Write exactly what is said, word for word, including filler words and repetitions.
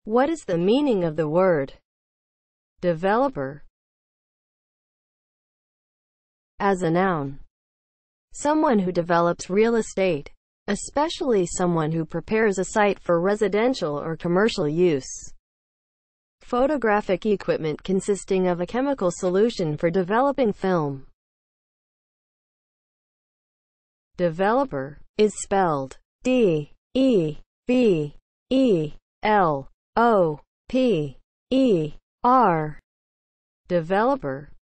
What is the meaning of the word developer as a noun? Someone who develops real estate, especially someone who prepares a site for residential or commercial use. Photographic equipment consisting of a chemical solution for developing film. Developer is spelled D E V E L O P E R. Developer